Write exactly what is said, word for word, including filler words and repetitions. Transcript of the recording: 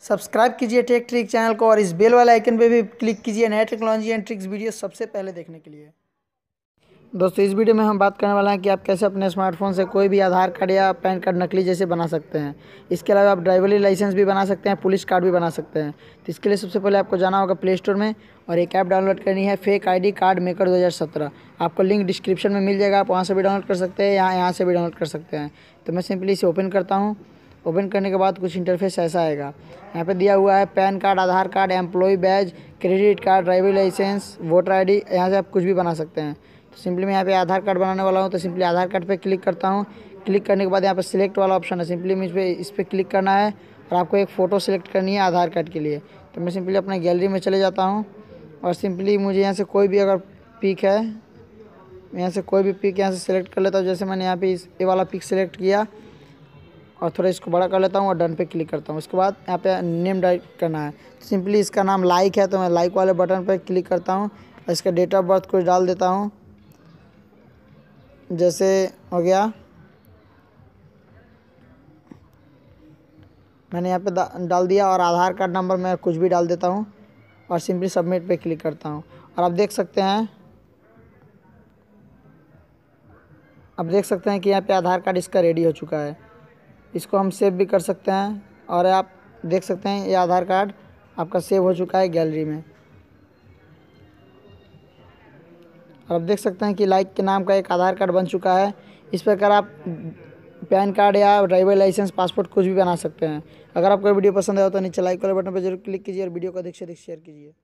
Subscribe कीजिए take trick channel को और इस बेल वाले आइकन पे भी क्लिक कीजिए नए टेक्नोलॉजी एंड ट्रिक्स वीडियो सबसे पहले देखने के लिए। दोस्तों, इस वीडियो में हम बात करने वाले हैं कि आप कैसे अपने स्मार्टफोन से कोई भी आधार कार्ड या पैन कार्ड नकली जैसे बना सकते हैं। इसके अलावा आप ड्राइवरी लाइसेंस भी बना सकते हैं, पुलिस कार्ड भी बना सकते हैं। तो इसके लिए सबसे पहले आपको जाना होगा प्ले स्टोर में और एक ऐप डाउनलोड करनी है, फेक आईडी कार्ड मेकर दो हज़ार सत्रह। आपको लिंक डिस्क्रिप्शन में मिल जाएगा, आप वहाँ से भी डाउनलोड कर सकते हैं, यहाँ यहाँ से भी डाउनलोड कर सकते हैं। तो मैं सिंपली इसे ओपन करता हूँ। ओपन करने के बाद कुछ इंटरफेस ऐसा आएगा। यहाँ पे दिया हुआ है PAN card, Aadhaar card, employ badge, credit card, driving licence, voter ID. यहाँ से आप कुछ भी बना सकते हैं। तो सिंपली मैं यहाँ पे आधार कार्ड बनाने वाला हूँ, तो सिंपली आधार कार्ड पे क्लिक करता हूँ। क्लिक करने के बाद यहाँ पे सिलेक्ट वाला ऑप्शन है, सिंपली मुझ पर इस पर क्लिक करना है और आपको एक फ़ोटो सेलेक्ट करनी है आधार कार्ड के लिए। तो मैं सिंपली अपने गैलरी में चले जाता हूँ और सिंपली मुझे यहाँ से कोई भी अगर पिक है, यहाँ से कोई भी पिक यहाँ से सिलेक्ट कर लेता हूँ। जैसे मैंने यहाँ पे इस ये वाला पिक सिलेक्ट किया और थोड़ा इसको बड़ा कर लेता हूँ और डन पे क्लिक करता हूँ। उसके बाद यहाँ पे नेम टाइप करना है, सिंपली इसका नाम लाइक है तो मैं लाइक वाले बटन पर क्लिक करता हूँ और इसका डेट ऑफ बर्थ कुछ डाल देता हूँ, जैसे हो गया। मैंने यहाँ पे डाल दिया और आधार कार्ड नंबर मैं कुछ भी डाल देता हूँ और सिंपली सबमिट पे क्लिक करता हूँ। और आप देख सकते हैं आप देख सकते हैं कि यहाँ पे आधार कार्ड इसका रेडी हो चुका है। इसको हम सेव भी कर सकते हैं और आप देख सकते हैं ये आधार कार्ड आपका सेव हो चुका है गैलरी में। और आप देख सकते हैं कि लाइक के नाम का एक आधार कार्ड बन चुका है। इस प्रकार आप पैन कार्ड या ड्राइवर लाइसेंस, पासपोर्ट कुछ भी बना सकते हैं। अगर आपको वीडियो पसंद आया तो नीचे लाइक वाले बटन पर जरूर क्लिक कीजिए और वीडियो को अधिक से अधिक शेयर कीजिए।